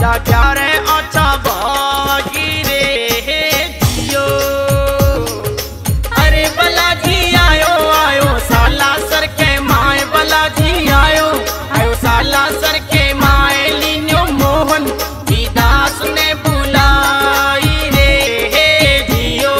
लाग्या रे अच्छा बागी रे जियो। अरे बालाजी आयो आयो साला सर के माए, बालाजी आयो आयो साला सर के माए, लीन्यो मोहन जी दास ने बुलाई रे जियो।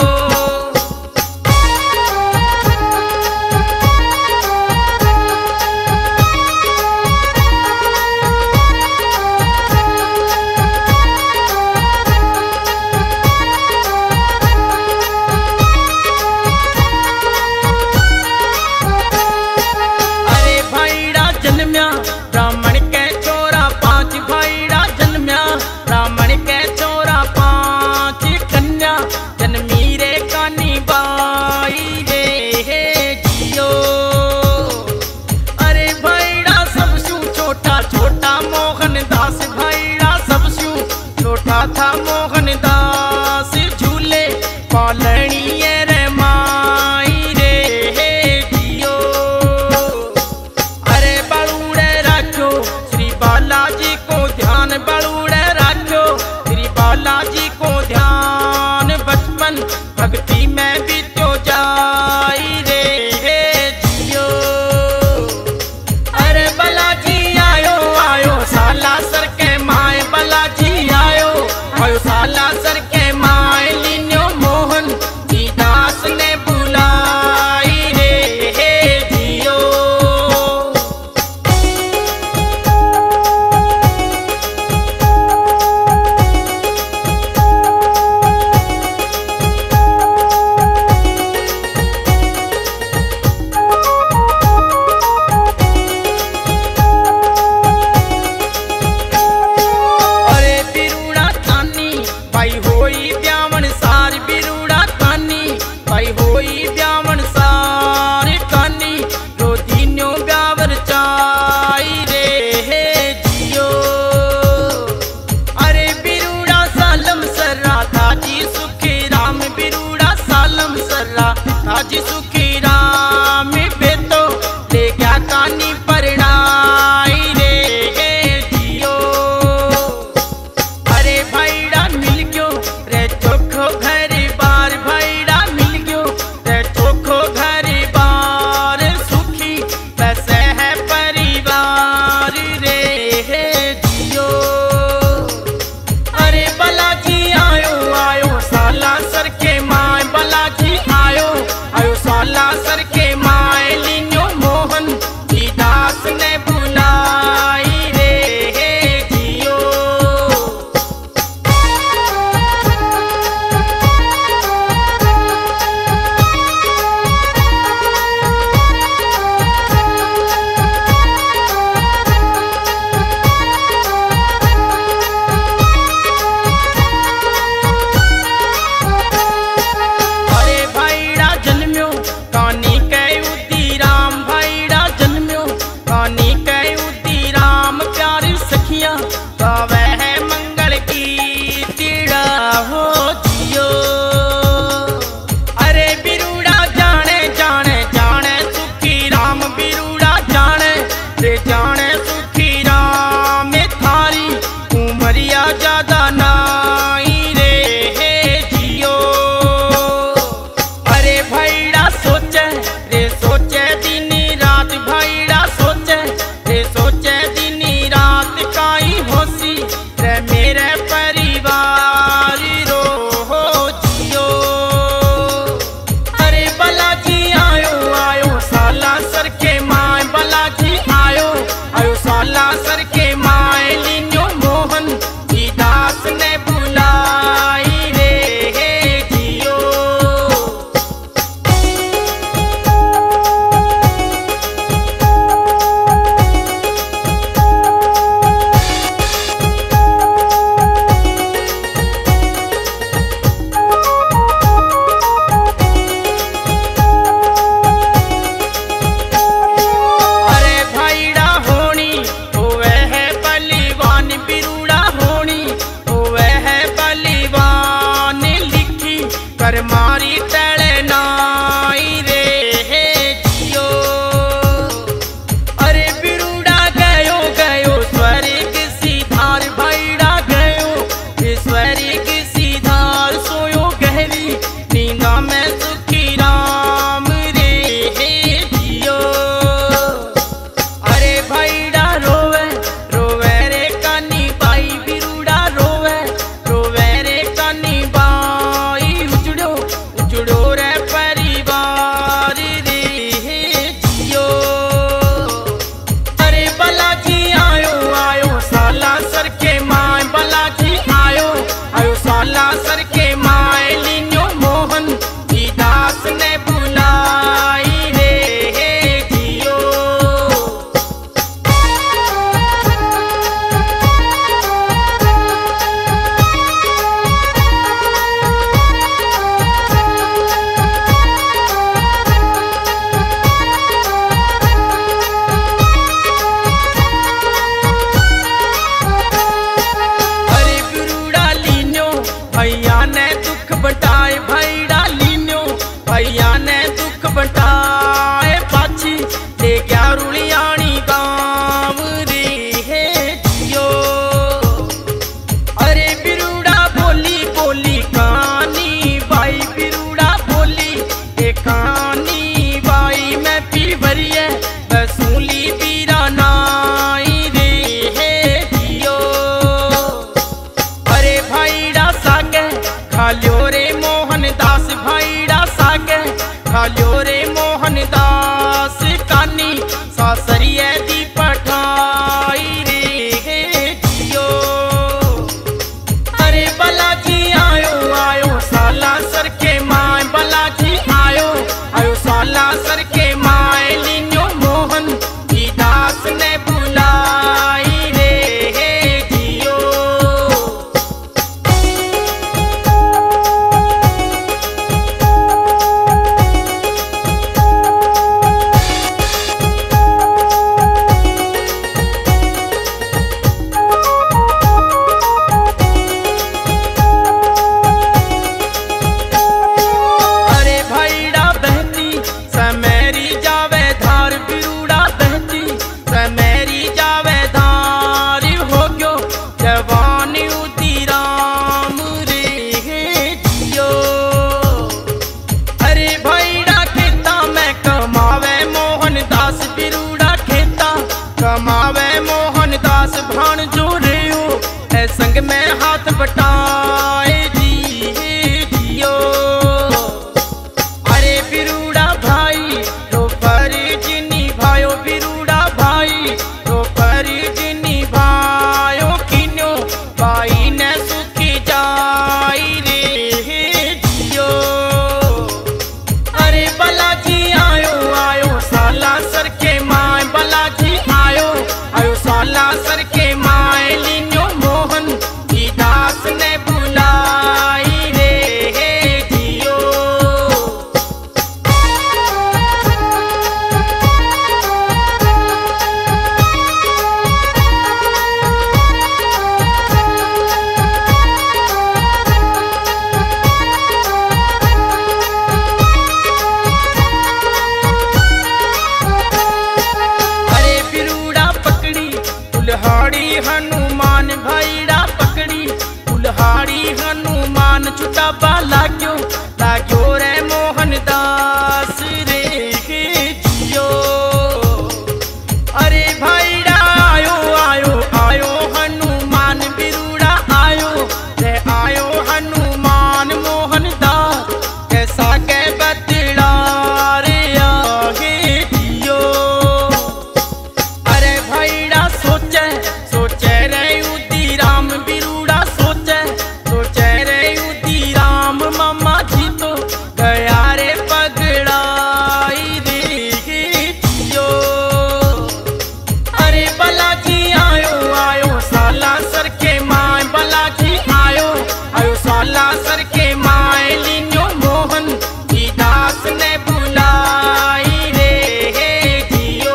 ब्राह्मण के छोरा पांच भाईड़ा जन्म्या, ब्राह्मण के छोरा पांच कन्या जन्मी रे कानी बाई रे जियो। अरे भाईड़ा सबसु छोटा छोटा मोहन दास, भाईड़ा सबसु छोटा था मोहन दास, झूले पालनी रे माई रे जियो। अरे बड़ूड़े राखो श्री बालाजी को ध्यान, बड़ूड़े राखो श्री बालाजी को ध्यान, बचपन भक्ति में भी तो जाई रे जियो। अरे बालाजी आयो आयो साला सर के माए, बालाजी आयो आयो साला सर के माए, लीन्यो मोहन जी दास ने बुलाई रे जियो। भाई होई ब्यामन सार बिरूड़ा कानी, भाई होई ब्यामन सार कानी, रोदीन्यो ब्यावर चाई रे जियो। अरे बिरूड़ा सालम सर्रा ताजी सुखी राम, बिरूड़ा सालम सर्रा ताजी सुखी राम, बेतो ले गया कानी परणाई रे जियो। अरे भाईड़ा मिल गयो रे चोखो घर बार, भाईड़ा मिल गयो रे चोखो घर बार, सुखी वैसे है परिवार रे जियो। अरे बालाजी आयो आयो साला सर के माए, बालाजी आयो आयो साला सर के माए, लीन्यो मोहन जी दास ने बुलाई रे जियो। अरे भाईड़ा जन्म्यो कानी कै उदी राम, भाईड़ा जन्म्यो कानी कै उदी राम, प्यारी सखियां गावे है मंगल की तीड़ा हो जियो। अरे बिरूड़ा जाने जाने जाने सुखी राम, बिरूड़ा जाने रे जाने सुखी राम, थारी उमरिया ज्यादा नाई रे जियो। अरे भाईड़ा सोचे रे सोचे दिनी रात, भाईड़ा सोचे रे सोचे दिनी रात, काई होसी रे मेरे परिवार रो हो जियो। अरे बालाजी आयो आयो साला सर के माए, बालाजी आयो आयो साला सर के माए, लीन्यो मोहन जी दास ने बुलाई रे जियो। अरे भाईड़ा होनी होवे है बलिवान, बिरूड़ा होनी होवे है बलिवान, लिखी कर मारी तले नाई रे जियो। अरे बिरूड़ा गयो गयो स्वर्ग सीधार, भाईड़ा भाण जो रेयो है संग में हाथ बटाए जी जियो। अरे बिरूड़ा भाई रो फर्ज निभायो, बिरूड़ा भाई रो फर्ज निभायो, किन्यो भाई ने सुखी जाई रे जियो। अरे बालाजी आयो आयो साला सर के माए, बालाजी आयो आयो साला सर के माए, लिन्यो मोहन जी दास ने बुलाई रे जियो। अरे बिरूड़ा पकड़ी कुल्हाड़ी हनुमान, भाईड़ा पकड़ी कुल्हाड़ी हनुमान, छुटा बाला क्यों लाग्यो रे मोहन दास रे जियो। अरे भाईड़ा आयो आयो आयो हनुमान, बिरूड़ा आयो रे आयो हनुमान, मोहन दास कैसा के बतड़ा रे आगे जियो। अरे भाईड़ा सोचे सोचे रे उदी राम, बिरूड़ा सोचे सोचे रे उदी राम, मामा जी तो गया रे पगड़ाई रे जियो। अरे बालाजी आयो आयो साला सर के माए, बालाजी आयो आयो साला सर के माए, लिन्यो मोहन जी दास ने बुलाई रे जियो।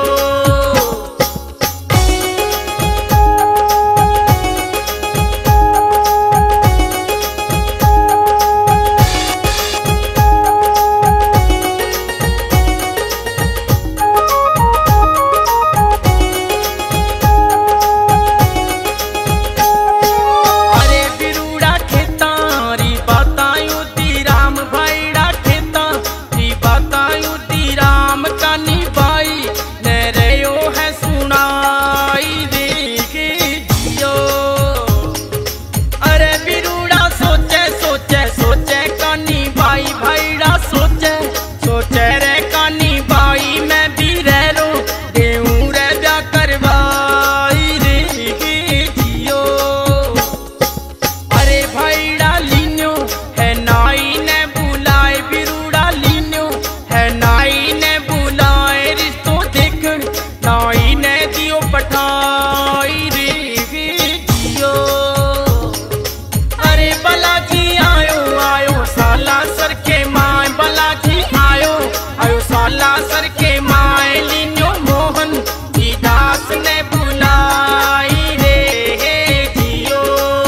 अरे बिरूड़ा खेतारी बतायूं दी राम, भाईड़ा खेतारी बतायूं दी राम, कानी बाई ने रेयो है सुनाई रे जियो। अरे बिरूड़ा सोचे सोचे सोचे कानी बाई, भाईड़ा सोचे सोचे रे कानी बाई, मैं भी रह रो देऊं रे ब्याह करवाई रे जियो। अरे भाईड़ा लीन्यो है नाई ने बुलाए, बिरूड़ा लीन्यो है नाई ने बुलाए, रिश्तों देखन नाई ने दियो पठाई रे जियो। अरे बालाजी आयो आयो साला सर के माए, बालाजी आयो आयो साला सर के माए, लिन्यो मोहन जी दास ने बुलाई रे जियो।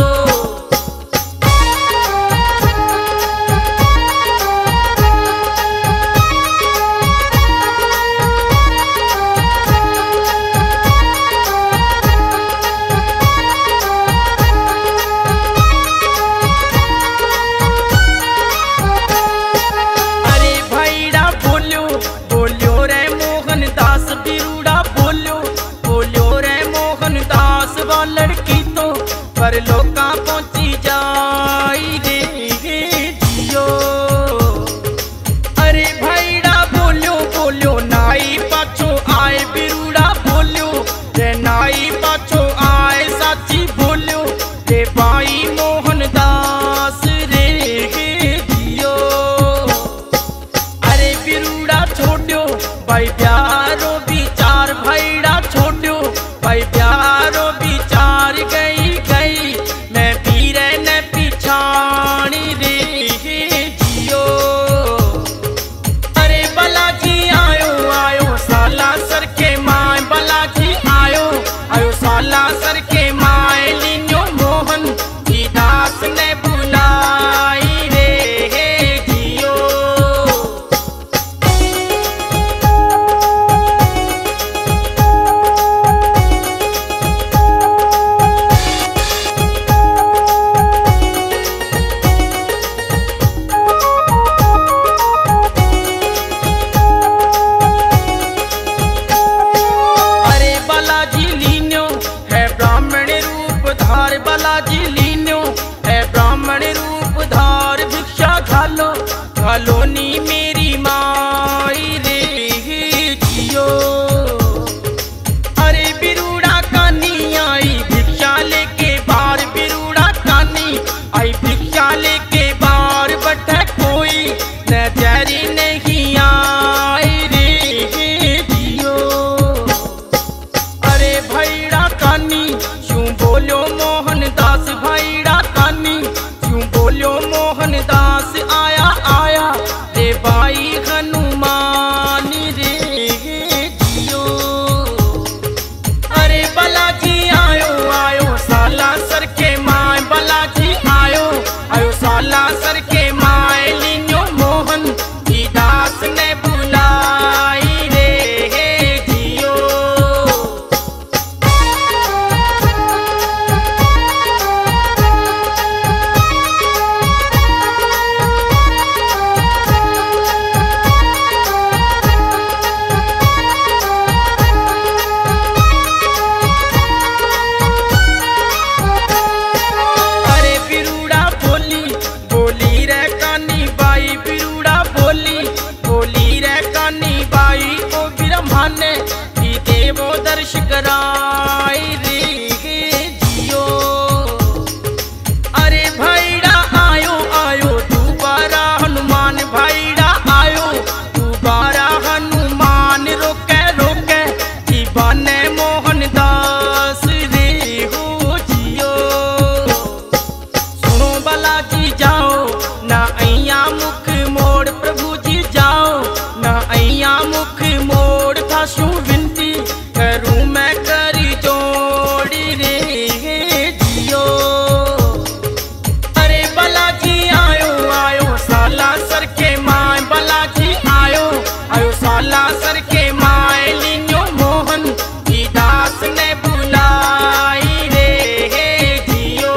अरे भाईड़ा बोल्यो बोल्यो रे मोहन दास, बिरूड़ा बोल्यो बोल्यो रे मोहन दास, वो लड़की तो पर लोका पहुंची जाई रे जियो। अरे भाईड़ा बोल्यो बोल्यो नाई पाछो आए, बिरूड़ा बोल्यो रे नाई पाछो आए, साची बोल्यो रे भाई मोहन दास रे जियो। अरे बिरूड़ा छोड़ो भाई प्यारो विचार, भाईड़ा छोड़ो भाई प्यारो विचार, गई गई मैं पीरे ने पीछा धार बालाजी लीन्यो है ब्राह्मण रूप धार भिक्षा घालो घालो नी मेरी माई रे जियो। अरे बिरूड़ा कानी आई भिक्षा लेके बार बिरूड़ा कानी आई भिक्षा लेके बार बटे कोई नजरी नहीं आई रे जियो। अरे भैड़ा कानी क्यों बोलो मोहन दास भैड़ा कानी क्यों बोलो मोहन दास आया आया रे भाई हनुमान रे जियो। अरे बालाजी आयो आयो साला सर के माय बालाजी आयो आयो साला सर के माय लिन्यो मोहन की दास ने बुलाई रे जियो। अरे बिरूड़ा बोली बोली रे कानी बाई बिरूड़ा बोली बोली रे कानी बाई को ब्रह्मा ने भी देवो दर्श कराई रे जियो। अरे भैड़ा आयो आयो दोबारा हनुमान भैड़ा आयो दोबारा हनुमान रोके रोके दीवाने मोहन दास रे हो जियो। सुनो बालाजी जाओ ना अइया मुख मोड़ प्रभु जी जाओ ना अइया मुख मोड़ थाशू विनती करूं मैं करी जोड़ी रे जियो। अरे बालाजी आयो आयो साला सर के माय बालाजी आयो आयो साला सर के माय लिन्यो मोहन की दास ने बुलाई रे जियो।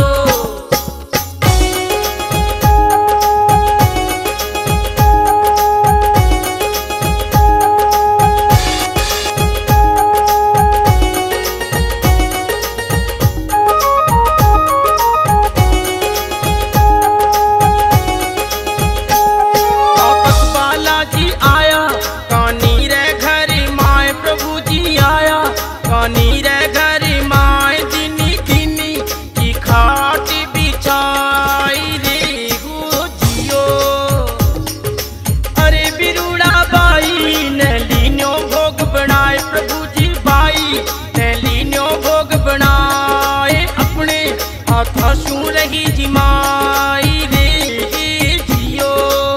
वापस बालाजी आया कानी रे घर माय प्रभु जी आया कानी रे घर माय दीनी दीनी की खाट बिछाई रे हो जियो। अरे बिरूड़ा बाई ने लीन्यो भोग बनाए प्रभु जी बाई ने लीन्यो भोग बनाए अपने हाथा शू रही जिमाई रे जियो।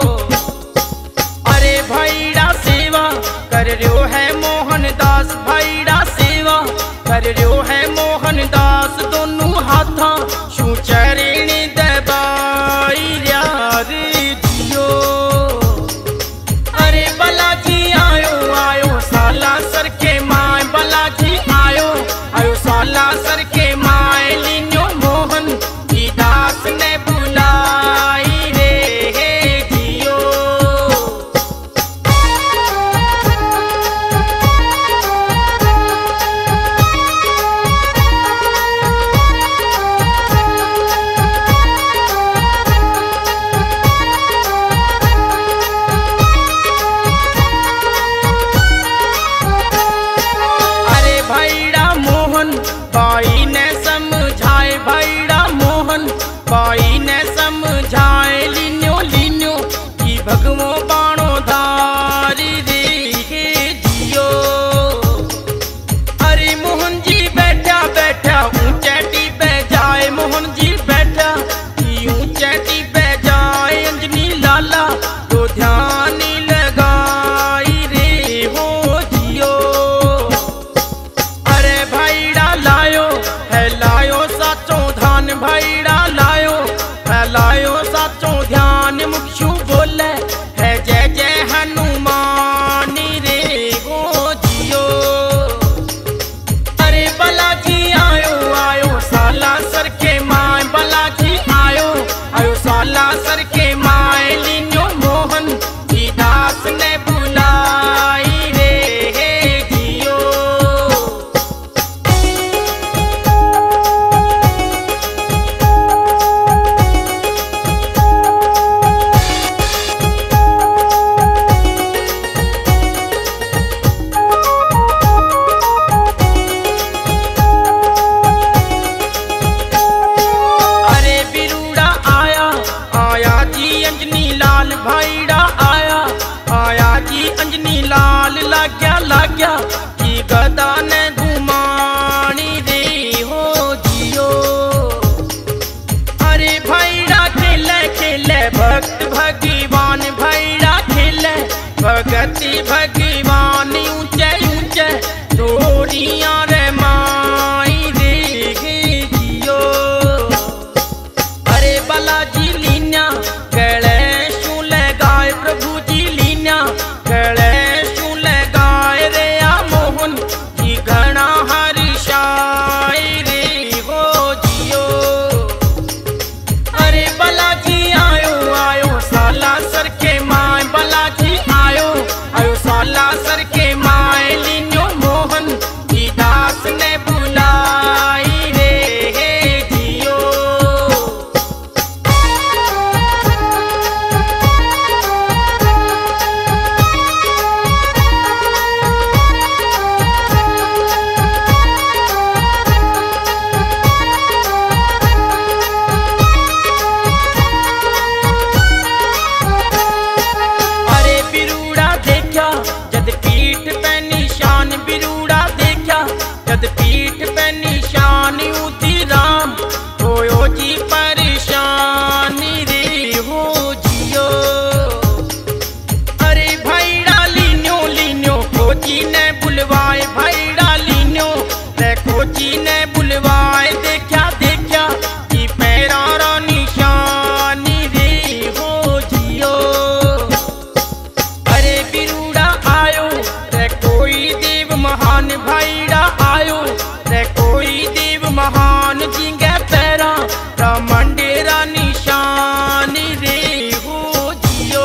अरे भैड़ा सेवा कर रहो है मोहन दास भैड़ा सेवा कर रहो है मोहन दास दोनों हाथा शू चरण दबाई रे जियो। अरे बालाजी आयो आयो साला सर के माय बालाजी आयो आयो साला सर के माय लिन्यो मोहन की दास ने बुलाई रे जियो। अरे भैड़ा मोहन बाई ने समझाए भैड़ा मोहन बाई ने समझाए लिन्यो लिन्यो की भगवो बाणो धारी रे जियो। अरे मोहन जी बैठा बैठा ऊंचैटी पे जाए मोहन जी बैठा ऊंचैटी पे जाए अंजनी लाला तो ध्यान लगाई रे हो जियो। अरे भैड़ा लायो है लायो साचो धान भैड़ा लायो है लायो साचो ध्यान मुक्षु बोले है जय जय हनुमान रे हो जियो। अरे बालाजी आयो आयो साला सर के माय बालाजी आयो आयो साला सर के माय लिन्यो मोहन की दास ने बुलाई रे जियो। मान जिंगे पैरा मंडेरा निशान रे हो जियो।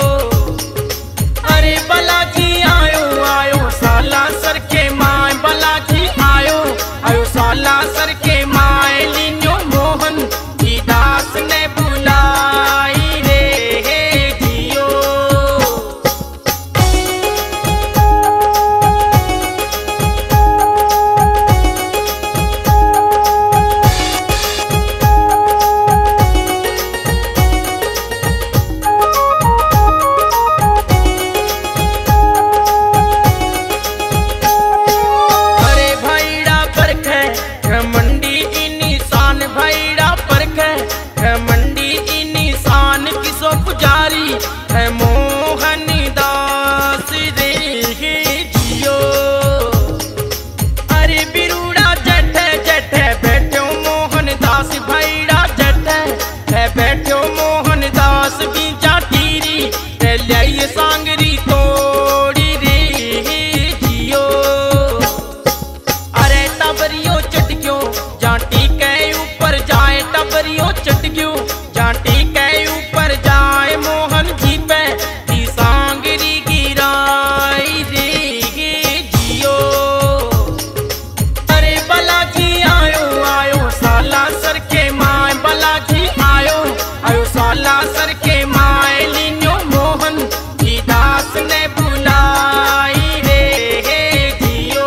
अरे बालाजी आयो आयो साला सर के माय, बालाजी आयो आयो साला सर के माय, लिन्यो मोहन जी दास ने बुलाई रे जियो। पुजारी है मोहन दास रे जियो। अरे बिरूड़ा जट जट बैठो मोहन दास भैड़ा जट है बैठो मोहन दास बीजा टीरी लिया सांगरी तोड़ी रे जियो। अरे टबरियो चटक्यो जाटी के ऊपर जाए, टबरियो चटक्यो जाटी के ऊपर जाए, मोहन जी पे दी सांगरी गिराई रे जियो। अरे बालाजी आयो आयो साला सर के माय, बालाजी आयो आयो साला सर के माय, लिन्यो मोहन जी दास ने बुलाई रे जियो।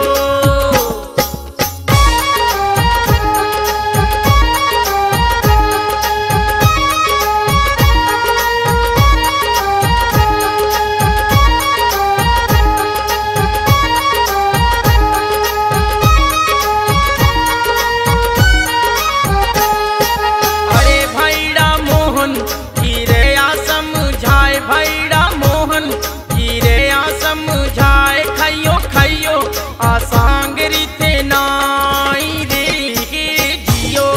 समझाए खइयो खइयो आसांगरी ते नाई रे जियो।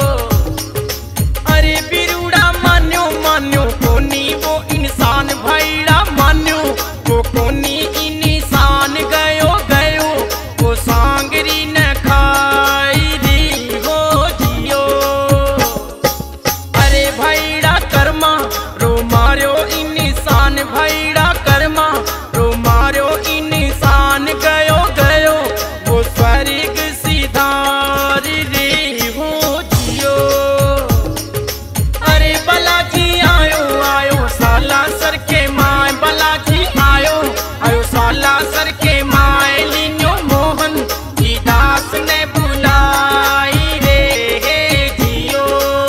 अरे बिरूड़ा मान्यो मान्यो कोनी वो इंसान भैड़ा मान्यो वो कोनी इंसान गयो गयो वो सांगरी न खाई रे हो जियो। अरे भैड़ा कर्मा रो मार्यो इंसान भैड़ा कर्मा मारो इंसान गयो गयो वो स्वर्ग सिधार रे हो जियो। अरे बालाजी आयो आयो साला सर के माय, बालाजी आयो आयो साला सर के माय, लिन्यो मोहन जी दास ने बुलाई रे जियो।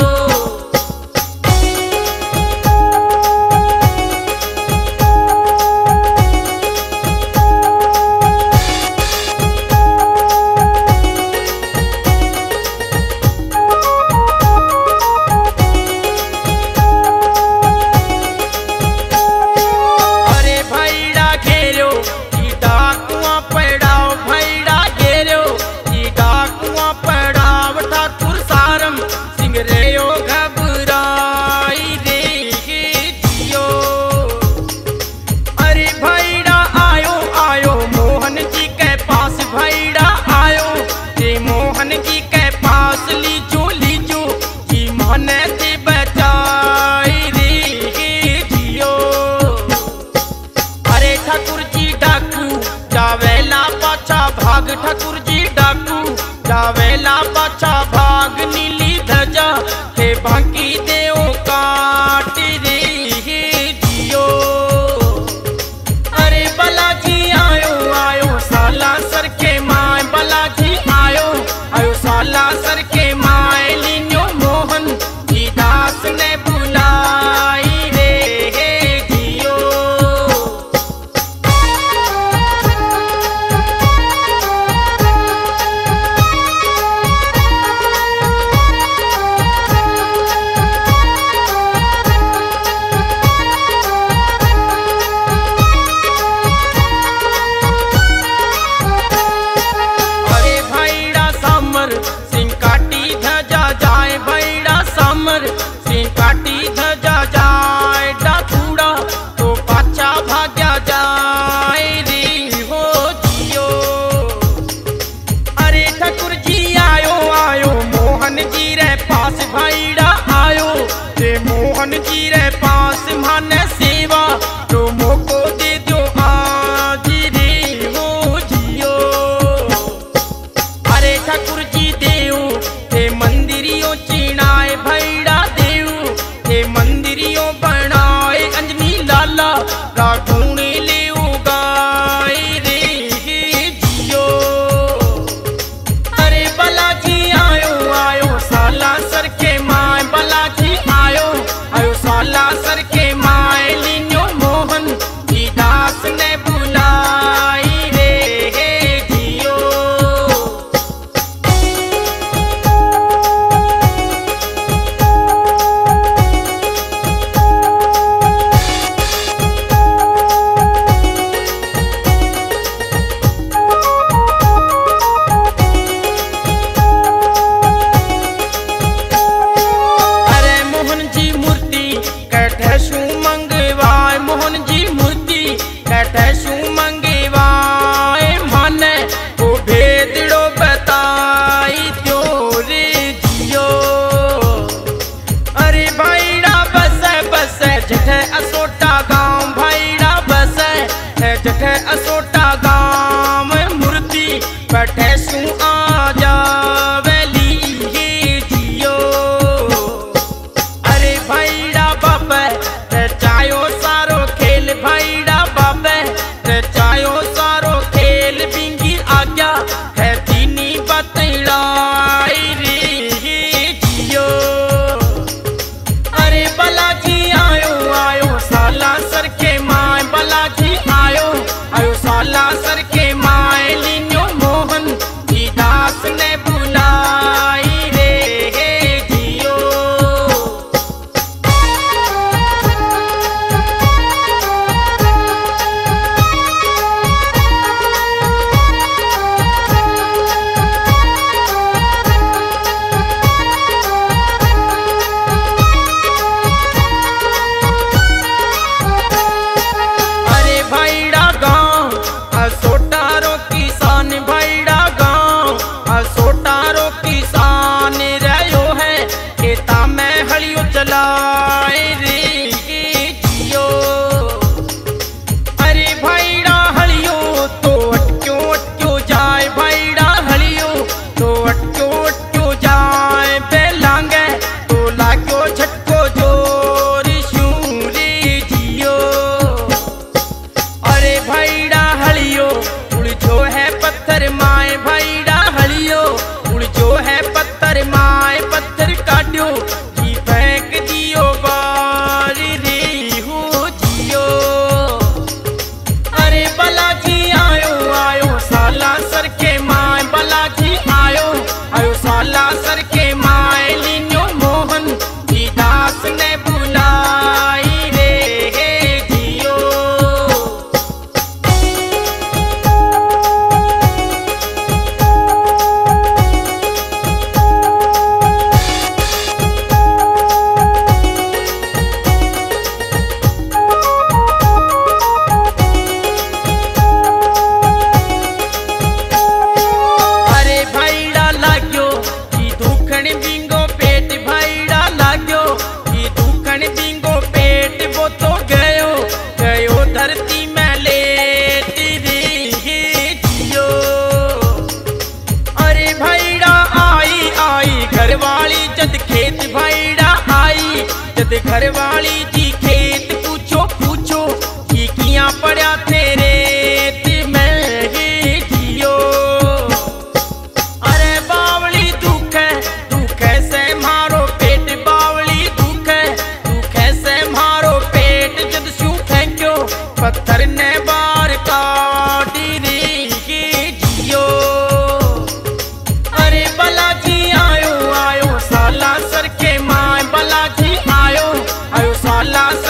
ठाकुर जी डाकू जावेला पाछा भाग, नीली ध्वजा के बाकी देओ काट रे जियो। अरे बालाजी आयो आयो साला सर के माय, बालाजी आयो आयो साला सर के माय, लिन्यो मोहन जी दास ने बुलाई रे जियो। भाईड़ा आयो ते मोहन जी रे पास माने सेवा तो मोको दे दो आज रे हो जियो। अरे ठाकुर जी देव ते मंदिरियों चिनाए भाईड़ा देव ते मंदिरियों बनाए अंजनी लाला रागुणे ले उगाए रे जियो। अरे बालाजी आयो आयो साला सर के माए बालाजी आयो आयो साला सर के माए लिन्यो मोहन जी दास ने बुलाई रे जियो। जठ असोटा गांव मूर्ति बैठे सू आ जावेली जियो। अरे भाईड़ा बाबे रचायो सारो खेल भाईड़ा बाबे रचायो सारो खेल बिंगी आज्ञा है दीनी बतलाई रे जियो। अरे बालाजी आयो आयो साला सर के माए बालाजी आयो आयो साला सर के माए लिन्यो मोहन जी दास ने बुलाई रे जियो। अरे भाईड़ा गाँव असोटारो किसान भाईड़ा गाँव असोटारो किसान रहो है खेता में हलियो चलाए रे जियो। अरे भाईड़ा हलियो तो अटक्यो जाए भाईड़ा हलियो तो अटक्यो जाए बेलांगे तो लाग्यो झटको जोर शूरे जियो। अरे भाईड़ा हलियो उलझो है पत्थर माए भाईड़ा हलियो उलझो है पत्थर माए पत्थर काट्यो जी फेंक दियो बार रे हो जियो। अरे बालाजी आयो आयो साला सर के माए बालाजी आयो आयो साला सर के माए लिन्यो मोहन जी दास ने बुलाई रे जियो। अरे भाईड़ा लाग्यो जी दुखन बिंगो पेट भाईड़ा लाग्यो जी दुखन बिंगो पेट वो तो गयो गयो धरती में लेट रे जियो। अरे भाईड़ा आई आई घरवाली जद खेत भाईड़ा आई जद घरवाली जी खेत पूछो पूछो जी किया पड़ा तेरे में जियो। अरे बावली दुख से मारो पेट बावली दुख से मारो पेट जद शू फेंक्यो पत्थर ने बार काटी रे जियो। अरे बालाजी आयो आयो साला सर के माए बालाजी आयो आयो साला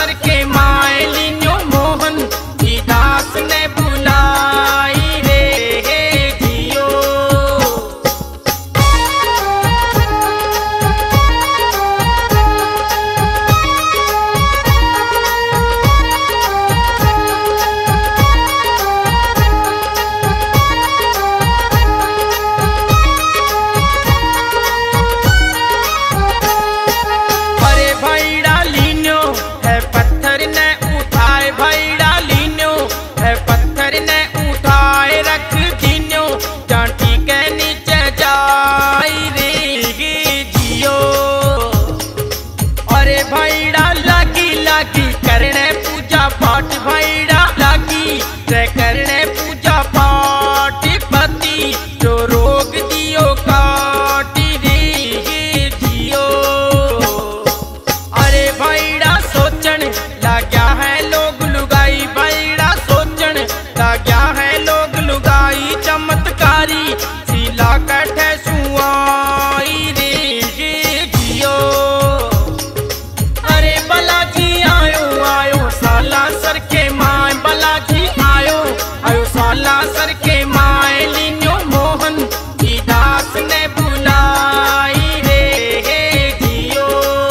भैड़ा लागी ते करने पूजा पाठ पति जो रोग दियो काटी रे जियो। अरे भैड़ा सोचन लाग्या है लोग लुगाई, भैड़ा सोचन लाग्या है लोग लुगाई, चमत्कारी सीला कठे सुआई रे जियो। अरे बालाजी आयो आयो साला सर के माय, बालाजी आयो आयो साला सर के माय, लीन्यो मोहन की दास ने बुलाई रे जियो।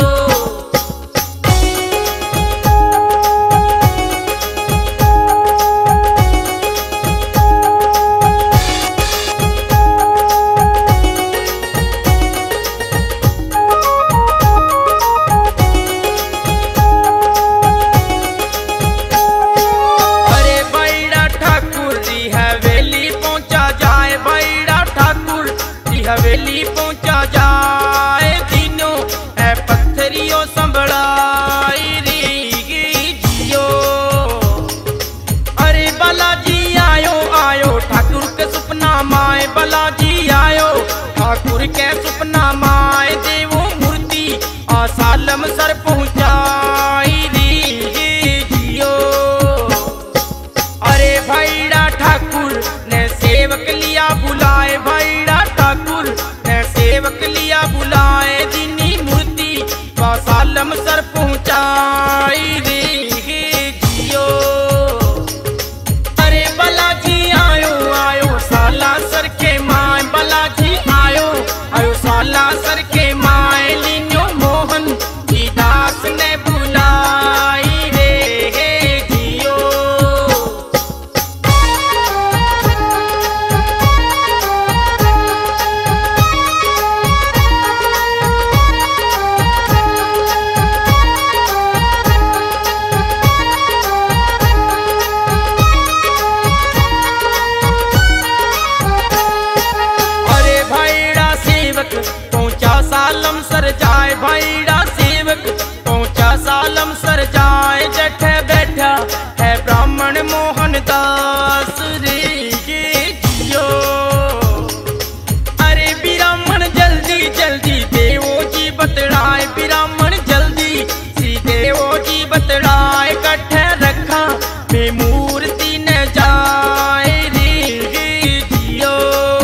हवेली पहुंचा जाए तीनों है पत्थरियों संभड़ाई री जियो। अरे बालाजी आयो आयो ठाकुर के सपना माए, बालाजी आयो ठाकुर के सपना माए, देवो मूर्ति आसालम सर पहुंचाई री जियो। अरे भैड़ा ठाकुर ने सेवक लिया बुलाए, भैड़ा ठाकुर ने सेवक लिया बुलाए, दीनी मूर्ति आसालम सर पहुंचाई रे जियो। अरे बालाजी आयो आयो साला सर के माय, बालाजी आयो आयो साला सर के माय, लीन्यो मोहन की दास ने बुलाई रे जियो। पहुंचा सालम सर जाए, भैड़ा सेवक पहुंचा सालम सर जाए, जठे बैठा है ब्राह्मण मोहन दास रे जियो। अरे ब्राह्मण जल्दी जल्दी देवो जी बतड़ाए, ब्राह्मण जल्दी सी देवो जी बतड़ाए, कट्ठे रखा में मूर्ति न जाए रे जियो।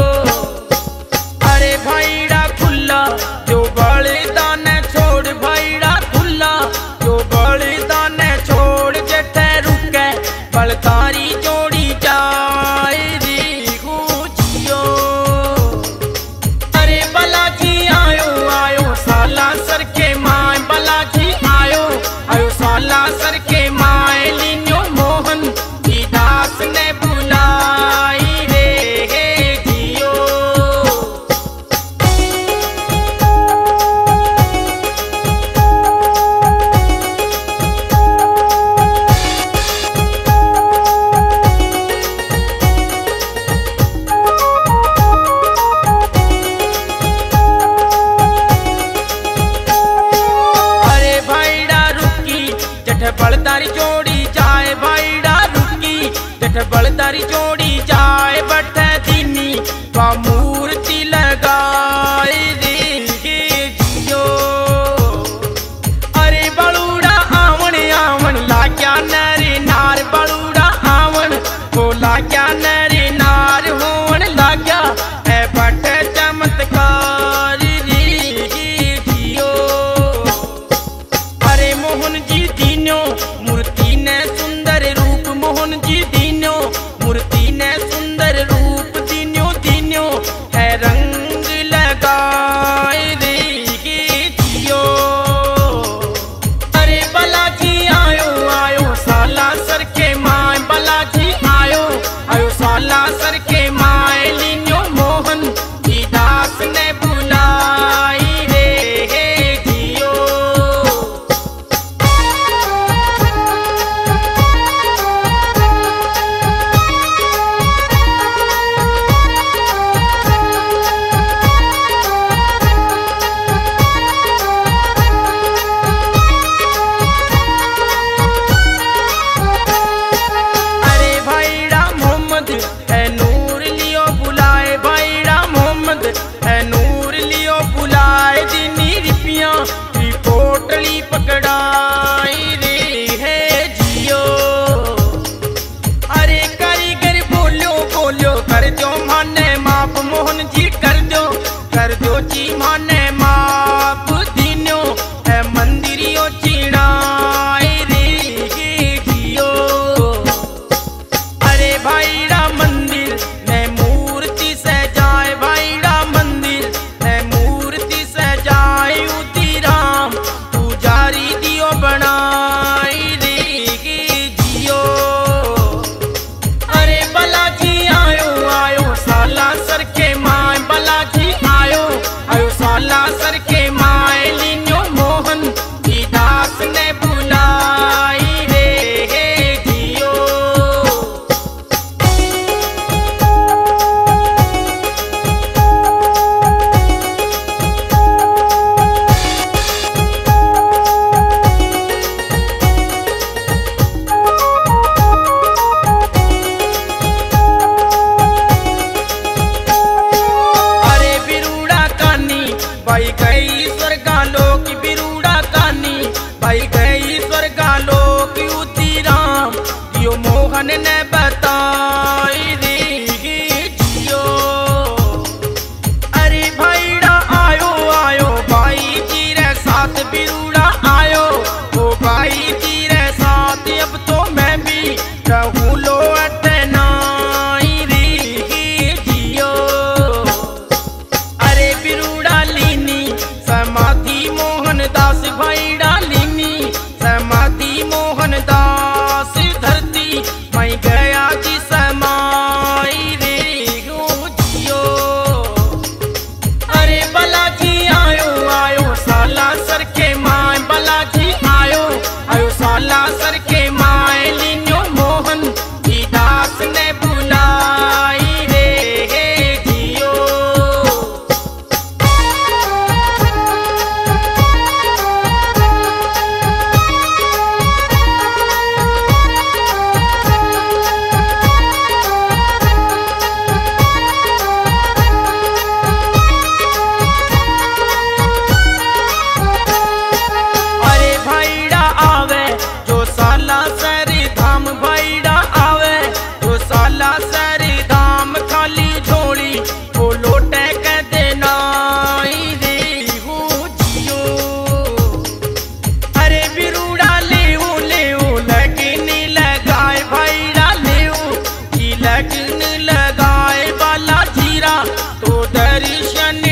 अरे भैड़ा जो बलिदान छोड़, भैड़ा खुला जो बलिदान छोड़, जठे रुके बलतारी जोड़ी जाए रे जियो। अरे बालाजी आयो आयो साला सर के माय, बालाजी आयो आयो साला सर के माय, लीन्यो मोहन की दास ने बुलाई रे जियो। बलदारी जोड़ी जाए, भैड़ा रुकी जठ बलदारी जोड़ी जाए, बठे दीनी का मूर्ति लगाए रे जियो। अरे बलूड़ा आवन आवन लाग्या नरे नार, बलूड़ा आवन को लाग्या नरे नार, होवन लाग्या है बठे चमत्कार रे जियो। अरे मोहन जी दीन्यो मूर्ति ने सुंदर रूप, मोहन जी दीन्यो मूर्ति जी माने माप दीन्यो है मंदिरियो चिड़ाए रे जियो। अरे भाईड़ा मंदिर ने मूर्ति सजाए, भाईड़ा मंदिर ने मूर्ति सजाए उदी राम पुजारी दियो बनाए रे जियो। अरे बालाजी आयो आयो साला सर के माय, बालाजी आयो आयो साला सर के माय लिन्यो मोहन की दास ने बुलाई रे जियो। अरे बिरूड़ा कानी भाई गई स्वर्गालोक, बिरूड़ा कानी भाई गई स्वर्गालोक उदी राम दियो मोहन ने बताई रे जियो। अरे भाईड़ा आयो आयो भाई जी रे साथ, बिरूड़ा आयो ओ भाई जी रे साथ, अब तो मैं भी रहूं लो अटनाई रे जियो। अरे बिरूड़ा लीनी समाधि मोहन दास, भाईड़ा लीनी समाधि मोहन दास धरती मैं गया जी समाई रे जियो। अरे बालाजी आयो आयो साला सर के माय, बालाजी आयो आयो साला सर के माय लिन्यो मोहन की दास ने बुलाई रे जियो। अरे भाईड़ा आवे जो साला सरी धाम, भाईड़ा आवे जो साला सरी धाम खाली झोली वो लोटे के देना रे जियो। अरे बिरूड़ा लेऊ लगन लगाए, भाईड़ा लेऊ की लगन लगाए, बाला जीरा तो दर्शन